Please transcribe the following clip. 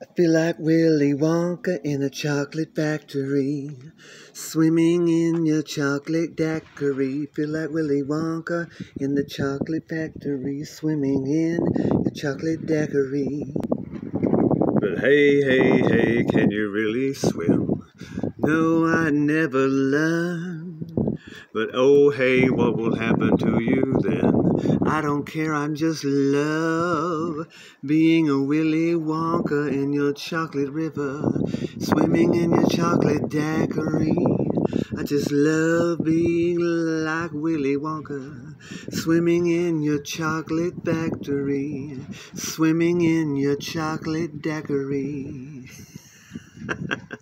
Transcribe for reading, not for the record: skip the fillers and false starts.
I feel like Willy Wonka in a chocolate factory, swimming in your chocolate daiquiri. Feel like Willy Wonka in the chocolate factory, swimming in your chocolate daiquiri. But hey, hey, hey, can you really swim? No, I never learned. But oh hey, what will happen to you then? I don't care, I'm just love being a Willy Wonka in your chocolate river, swimming in your chocolate daiquiri. I just love being like Willy Wonka, swimming in your chocolate factory, swimming in your chocolate daiquiri.